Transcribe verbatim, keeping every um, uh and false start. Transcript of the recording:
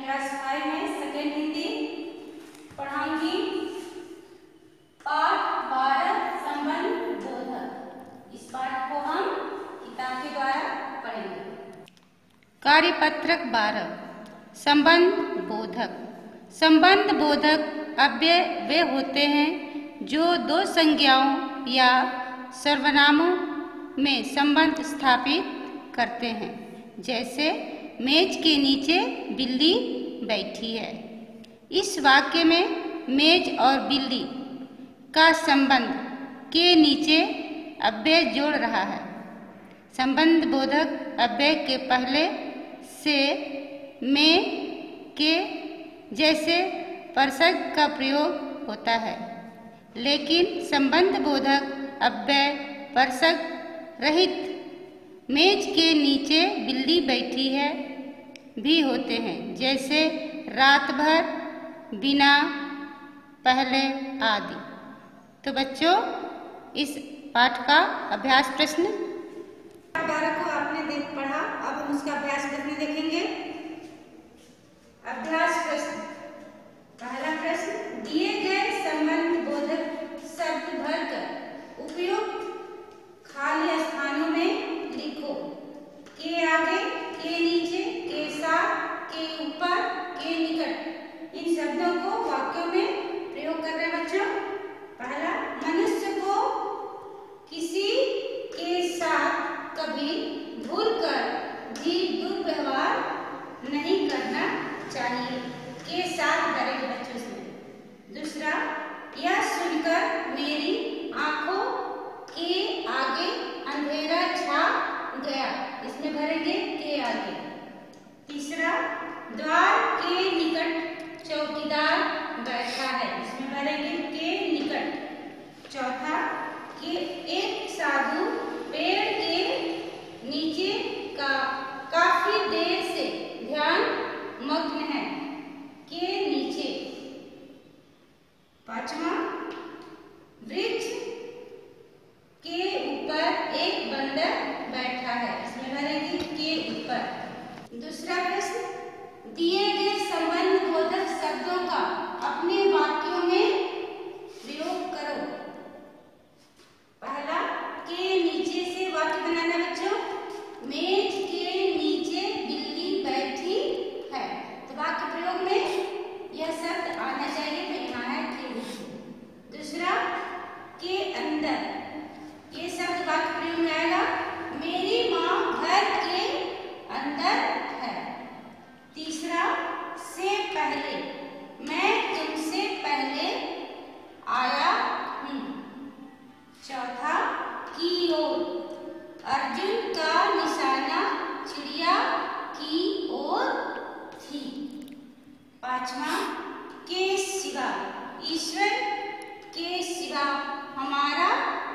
Class five में second Hindi पढ़ाऊंगी पाठ बारह संबंध बोधक। इस पाठ को हम किताब के द्वारा पढ़ेंगे। कार्यपत्रक बारह संबंध बोधक। संबंध बोधक अव्यय वे होते हैं जो दो संज्ञाओं या सर्वनामों में संबंध स्थापित करते हैं। जैसे मेज के नीचे बिल्ली बैठी है। इस वाक्य में मेज और बिल्ली का संबंध के नीचे अव्यय जोड़ रहा है। संबंध बोधक अव्यय के पहले से में के जैसे परसर्ग का प्रयोग होता है, लेकिन संबंध बोधक अव्यय परसर्ग रहित मेज के नीचे बिल्ली बैठी है भी होते हैं। जैसे रात भर, बिना, पहले आदि। तो बच्चों, इस पाठ का अभ्यास प्रश्न बारह को आपने देख पढ़ा। अब हम उसका अभ्यास प्रश्न देखेंगे। अभ्यास प्रश्न पहला प्रश्न, दिए गए संबंध बोधक शब्द भरकर उपयुक्त खाली स्थानों में लिखो। के आगे, के नीचे, के साथ, के ऊपर, के निकट। इन शब्दों को वाक्यों में प्रयोग कर रहे बच्चों। पहला, मनुष्य को किसी के साथ कभी भूलकर भी दुर्व्यवहार नहीं करना चाहिए। के साथ भरेंगे बच्चों इसमें। दूसरा, यह सुनकर मेरी आंखों के आगे अंधेरा छा गया। इसमें भरेंगे के आगे। तीसरा, द्वार के निकट चौकीदार बैठा है। इसमें भरेंगे के निकट। चौथा, कि एक साधु पेड़ के नीचे का काफी देर से ध्यान मग्न है। के नीचे। पांचवा, वृक्ष के ऊपर एक बंदर बैठा है। इसमें भरेंगे के ऊपर। दूसरा प्रश्न, दिए गए संबंध बोधक शब्दों का अपने वाक्यों में प्रयोग करो। पहला, के नीचे से वाक्य बनाना बच्चों। मेज के नीचे बिल्ली बैठी है। तो वाक्य प्रयोग में यह शब्द आना चाहिए। तो यहाँ है के नीचे। दूसरा, के अंदर। ये शब्द वाक्य प्रयोग में आएगा। मेरी माँ घर के अंदर है। तीसरा, से पहले। मैं तुमसे पहले आया हूँ। चौथा, की ओर। अर्जुन का निशाना चिड़िया की ओर थी। पांचवा, के सिवा। ईश्वर के सिवा हमारा